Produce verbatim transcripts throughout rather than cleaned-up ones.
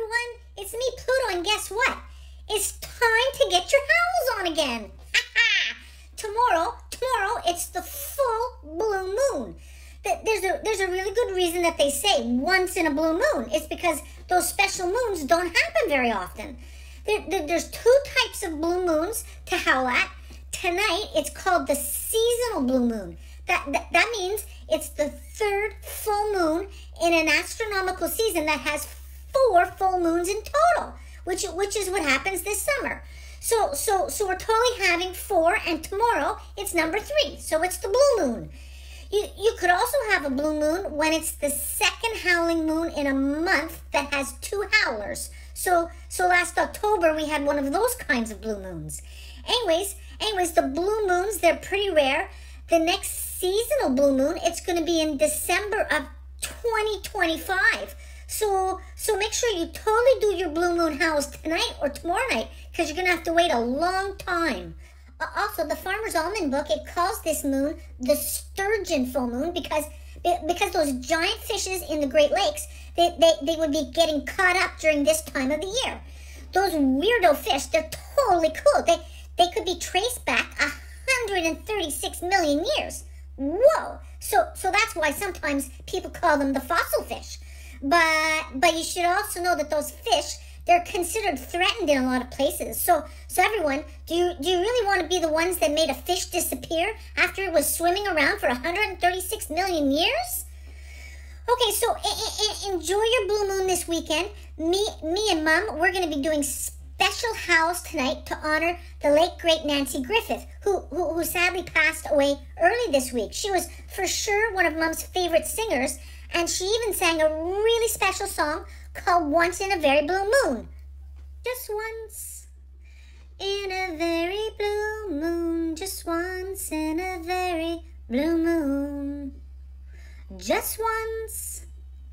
everyone, it's me, Pluto, and guess what? It's time to get your howls on again. tomorrow, tomorrow, it's the full blue moon. There's a, there's a really good reason that they say once in a blue moon. It's because those special moons don't happen very often. There, there, there's two types of blue moons to howl at. Tonight, it's called the seasonal blue moon. That, that, that means it's the third full moon in an astronomical season that has four full moons in total, which, which is what happens this summer. So, so, so we're totally having four, and tomorrow it's number three. So it's the blue moon. You, you could also have a blue moon when it's the second howling moon in a month that has two howlers. So, so last October we had one of those kinds of blue moons. Anyways, anyways, the blue moons, they're pretty rare. The next seasonal blue moon, it's going to be in December of twenty twenty-five. So, so make sure you totally do your blue moon howls tonight or tomorrow night, because you're going to have to wait a long time. Uh, also, the Farmer's Almanac book, it calls this moon the sturgeon full moon because, because those giant fishes in the Great Lakes, they, they, they would be getting caught up during this time of the year. Those weirdo fish, they're totally cool. They, they could be traced back one hundred thirty-six million years. Whoa! So, so that's why sometimes people call them the fossil fish. But, but you should also know that those fish, they're considered threatened in a lot of places. So, so everyone, do you, do you really want to be the ones that made a fish disappear after it was swimming around for one hundred thirty-six million years? Okay, so enjoy your blue moon this weekend. Me, me and Mom, we're going to be doing special howls tonight to honor the late, great Nanci Griffith, who, who, who sadly passed away early this week. She was for sure one of Mom's favorite singers, and she even sang a really special song called Once in a Very Blue Moon. Just once in a very blue moon, just once in a very blue moon. Just once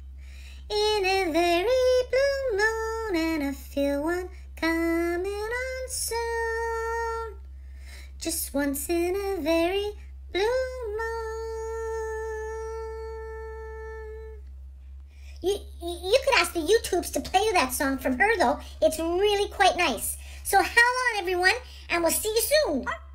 in a very blue moon, and I feel one coming on soon. Just once in a very blue moon. You, you could ask the YouTubes to play you that song from her, though. It's really quite nice. So howl on, everyone, and we'll see you soon.